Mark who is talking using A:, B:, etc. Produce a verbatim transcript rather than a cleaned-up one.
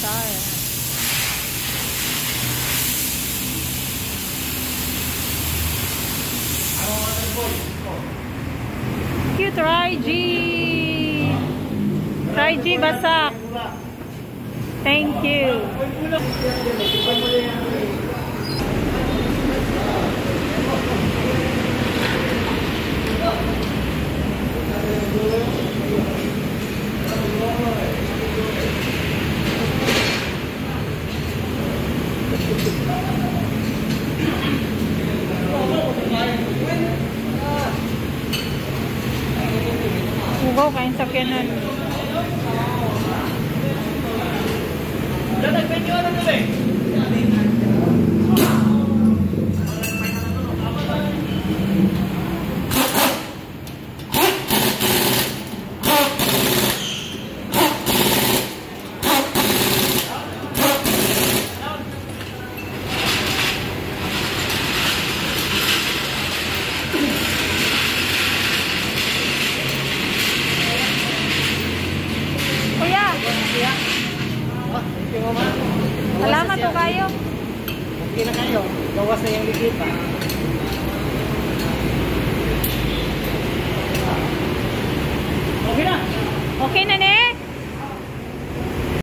A: star. Cute Raiji. Raiji Basak. Thank you. Ugaw kain sakyanan. Salamat po kayo.
B: Okay na kayo. Gawas na yung ligit pa.